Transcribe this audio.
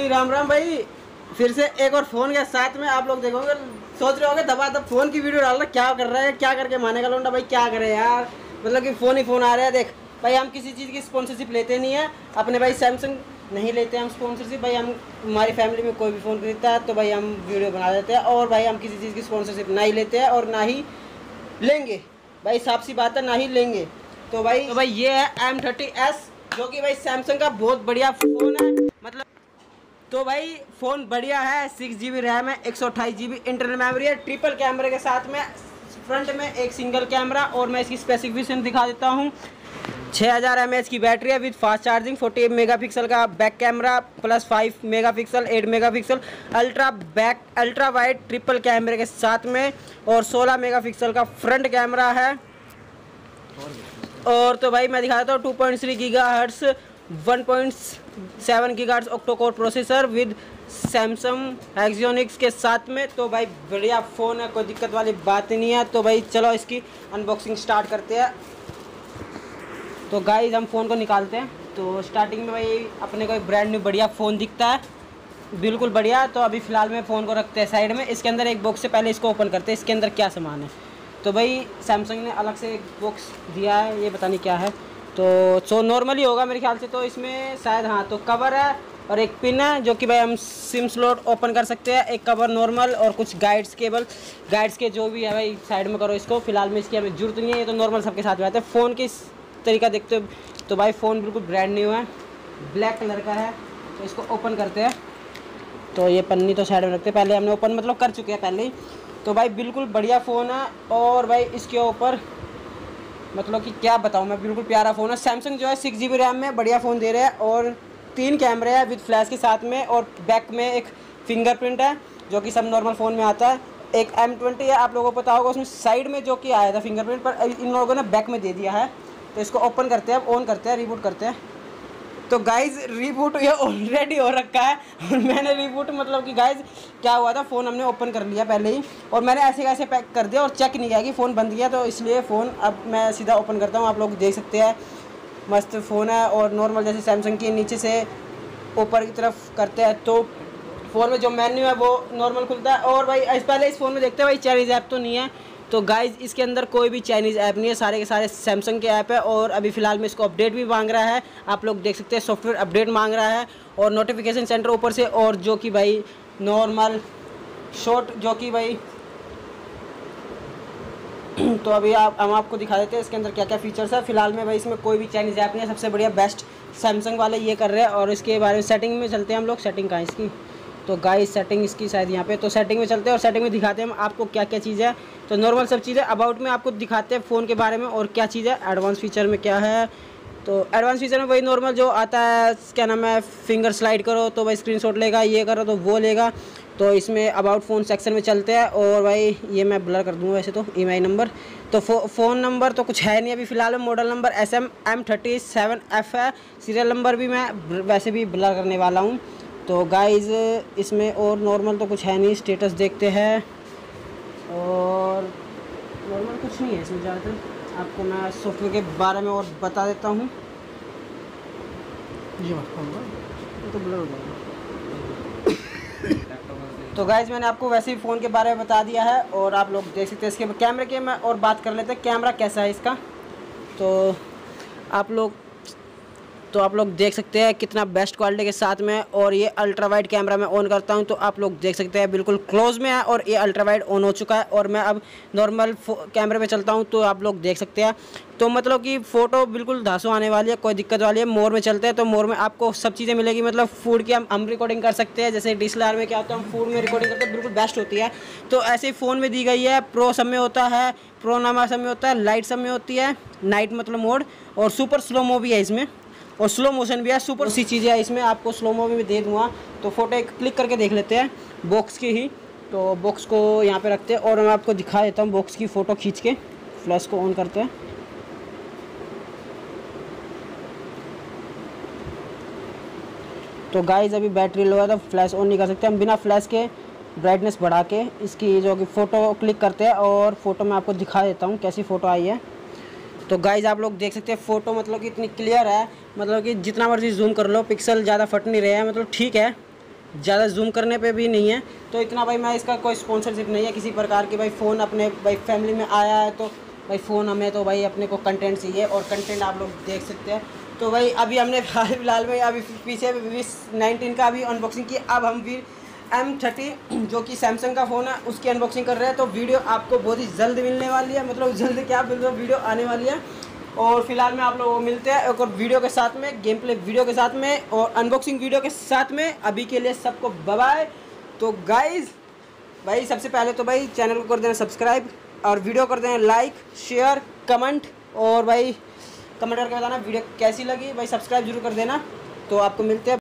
राम राम भाई। फिर से एक और फ़ोन के साथ में आप लोग देखोगे, सोच रहे होगे दबा दब फ़ोन की वीडियो डाल रहा, क्या कर रहा है, क्या करके मानेगा लौंडा भाई, क्या करे यार। मतलब कि फ़ोन ही फ़ोन आ रहा है। देख भाई, हम किसी चीज़ की स्पॉन्सरशिप लेते नहीं है अपने भाई, सैमसंग नहीं लेते हम स्पॉन्सरशिप भाई। हम हमारी फैमिली में कोई भी फ़ोन खरीदता है तो भाई हम वीडियो बना देते हैं, और भाई हम किसी चीज़ की स्पॉन्सरशिप ना ही लेते हैं और ना ही लेंगे भाई, साफ सी बात है, ना ही लेंगे। तो भाई ये है M30s, जो कि भाई सैमसंग का बहुत बढ़िया फ़ोन है। मतलब तो भाई फ़ोन बढ़िया है, 6 GB रैम है, 128 GB इंटरनल मेमोरी है, ट्रिपल कैमरे के साथ में, फ्रंट में एक सिंगल कैमरा। और मैं इसकी स्पेसिफिकेशन दिखा देता हूँ। 6000 mAh की बैटरी है विद फास्ट चार्जिंग, 48 मेगापिक्सल का back camera plus 5 megapixel 8 megapixel ultra wide triple कैमरे के साथ में, और 16 मेगापिक्सल का फ्रंट कैमरा है। और तो भाई मैं दिखा देता हूँ 2.3 gigahertz 1.7 gigahertz octa core processor with Samsung Exynos के साथ में। तो भाई बढ़िया फ़ोन है, कोई दिक्कत वाली बात नहीं है। तो भाई चलो इसकी अनबॉक्सिंग स्टार्ट करते हैं। तो गाइस हम फ़ोन को निकालते हैं। तो स्टार्टिंग में भाई अपने को एक ब्रांड न्यू बढ़िया फ़ोन दिखता है, बिल्कुल बढ़िया। तो अभी फ़िलहाल में फ़ोन को रखते हैं साइड में। इसके अंदर एक बॉक्स से पहले इसको ओपन करते हैं, इसके अंदर क्या सामान है। तो भाई सैमसंग ने अलग से एक बॉक्स दिया है, ये पता नहीं क्या है। तो नॉर्मली होगा मेरे ख्याल से। तो इसमें शायद हाँ, तो कवर है और एक पिन है, जो कि भाई हम सिम स्लॉट ओपन कर सकते हैं। एक कवर नॉर्मल और कुछ गाइड्स के जो भी है भाई साइड में करो इसको। फिलहाल में इसकी हमें जरूरत नहीं है, ये तो नॉर्मल सबके साथ में आता है। फ़ोन की तरीका देखते हो तो भाई फ़ोन बिल्कुल ब्रांड न्यू है, ब्लैक कलर का है। तो इसको ओपन करते हैं। तो ये पन्नी तो साइड में रखते हैं, पहले हमने ओपन मतलब कर चुके हैं पहले ही। तो भाई बिल्कुल बढ़िया फ़ोन है। और भाई इसके ऊपर मतलब कि क्या बताऊँ मैं, बिल्कुल प्यारा फ़ोन है। सैमसंग जो है 6 GB रैम में बढ़िया फ़ोन दे रहे हैं, और 3 कैमरे हैं विद फ्लैश के साथ में, और बैक में एक फिंगरप्रिंट है जो कि सब नॉर्मल फ़ोन में आता है। एक M20 है, आप लोगों को पता होगा, उसमें साइड में जो कि आया था फिंगरप्रिंट, पर इन लोगों ने बैक में दे दिया है। तो इसको ओपन करते हैं, ऑन करते हैं, रिबूट करते हैं। तो गाइज़ रिबूट ये ऑलरेडी हो रखा है, और मैंने रिबूट मतलब कि गाइज़ क्या हुआ था, फ़ोन हमने ओपन कर लिया पहले ही, और मैंने ऐसे कैसे पैक कर दिया और चेक नहीं किया कि फ़ोन बंद किया। तो इसलिए फ़ोन अब मैं सीधा ओपन करता हूँ, आप लोग देख सकते हैं। मस्त फ़ोन है, और नॉर्मल जैसे सैमसंग की नीचे से ऊपर की तरफ करते हैं तो फ़ोन में जो मेन्यू है वो नॉर्मल खुलता है। और भाई पहले इस फ़ोन में देखते हैं भाई चाइनीज़ ऐप तो नहीं है। तो गाइज़ इसके अंदर कोई भी चाइनीज़ ऐप नहीं है, सारे के सारे सैमसंग के ऐप है। और अभी फ़िलहाल में इसको अपडेट भी मांग रहा है, आप लोग देख सकते हैं, सॉफ्टवेयर अपडेट मांग रहा है, और नोटिफिकेशन सेंटर ऊपर से, और जो कि भाई नॉर्मल शॉर्ट जो कि भाई तो अभी हम आपको दिखा देते हैं इसके अंदर क्या क्या फीचर्स है। फिलहाल में भाई इसमें कोई भी चाइनीज़ ऐप नहीं है, सबसे बढ़िया बेस्ट सैमसंग वाले ये कर रहे हैं। और इसके बारे में सेटिंग में चलते हैं हम लोग। सेटिंग कहाँ है इसकी, तो गाइस सेटिंग इसकी शायद यहाँ पे। तो सेटिंग में चलते हैं और सेटिंग में दिखाते हैं हम आपको क्या क्या चीज़ है। तो नॉर्मल सब चीज़ें अबाउट में आपको दिखाते हैं फ़ोन के बारे में, और क्या चीज़ है एडवांस फीचर में क्या है। तो एडवांस फीचर में वही नॉर्मल जो आता है, क्या नाम है, फिंगर स्लाइड करो तो भाई स्क्रीनशॉट लेगा, ये करो तो वो लेगा। तो इसमें अबाउट फ़ोन सेक्शन में चलते हैं। और भाई ये मैं ब्लर कर दूँगा वैसे तो, EMI नंबर तो फ़ोन नंबर तो कुछ है नहीं अभी फ़िलहाल में। मॉडल नंबर SM M37F है। सीरियल नंबर भी मैं वैसे भी ब्लर करने वाला हूँ। तो गाइज़ इसमें और नॉर्मल तो कुछ है नहीं। स्टेटस देखते हैं, और नॉर्मल कुछ नहीं है इसमें ज़्यादातर। आपको मैं सॉफ्टवेयर के बारे में और बता देता हूँ। ये तो ब्लर हो जाएगा। तो गाइज़ मैंने आपको वैसे ही फ़ोन के बारे में बता दिया है, और आप लोग देख सकते हैं। इसके कैमरे के मैं और बात कर लेते हैं, कैमरा कैसा है इसका। तो आप लोग देख सकते हैं कितना बेस्ट क्वालिटी के साथ में। और ये अल्ट्रा वाइड कैमरा मैं ऑन करता हूं तो आप लोग देख सकते हैं बिल्कुल क्लोज में है, और ये अल्ट्रा वाइड ऑन हो चुका है। और मैं अब नॉर्मल कैमरे पे चलता हूं तो आप लोग देख सकते हैं। तो मतलब कि फ़ोटो बिल्कुल धांसू आने वाली है, कोई दिक्कत वाली है। मोर में चलते हैं तो मोर में आपको सब चीज़ें मिलेगी, मतलब फूड की हम रिकॉर्डिंग कर सकते हैं। जैसे DSLR में क्या होता है, हम फूड में रिकॉर्डिंग करते हैं, बिल्कुल बेस्ट होती है। तो ऐसे ही फ़ोन में दी गई है। प्रो सब में होता है, प्रो नामा सब में होता है, लाइट सब में होती है, नाइट मतलब मोड, और सुपर स्लोमो भी है इसमें, और स्लो मोशन भी है। सुपर सी चीज़ें है इसमें, आपको स्लोमो भी दे दूँगा। तो फ़ोटो एक क्लिक करके देख लेते हैं बॉक्स की ही। तो बॉक्स को यहाँ पे रखते हैं, और मैं आपको दिखा देता हूँ बॉक्स की फ़ोटो खींच के। फ्लैश को ऑन करते हैं। तो गाइस अभी बैटरी लो है तो फ्लैश ऑन नहीं कर सकते हम। बिना फ्लैश के ब्राइटनेस बढ़ा के इसकी जो कि फ़ोटो क्लिक करते हैं, और फ़ोटो मैं आपको दिखा देता हूँ कैसी फ़ोटो आई है। तो गाइज़ आप लोग देख सकते हैं फ़ोटो मतलब कि इतनी क्लियर है, मतलब कि जितना मर्जी जूम कर लो पिक्सल ज़्यादा फट नहीं रहे हैं, मतलब ठीक है। ज़्यादा जूम करने पे भी नहीं है। तो इतना भाई मैं इसका कोई स्पॉन्सरशिप नहीं है किसी प्रकार की। भाई फ़ोन अपने भाई फैमिली में आया है तो भाई फ़ोन हमें तो भाई अपने को कंटेंट चाहिए, और कंटेंट आप लोग देख सकते हैं। तो भाई अभी हमने फिलहाल में अभी पीछे V19 का अभी अनबॉक्सिंग की। अब हम M30 जो कि सैमसंग का फ़ोन है उसकी अनबॉक्सिंग कर रहे हैं। तो वीडियो आपको बहुत ही जल्द मिलने वाली है, मतलब जल्द क्या मतलब वीडियो आने वाली है। और फिलहाल में आप लोगों को मिलते हैं एक और वीडियो के साथ में, गेम प्ले वीडियो के साथ में और अनबॉक्सिंग वीडियो के साथ में। अभी के लिए सबको बाय बाय। तो गाइज़ भाई सबसे पहले तो भाई चैनल को कर देना सब्सक्राइब, और वीडियो कर देना लाइक शेयर कमेंट, और भाई कमेंट करके बताना वीडियो कैसी लगी। भाई सब्सक्राइब जरूर कर देना। तो आपको मिलते हैं।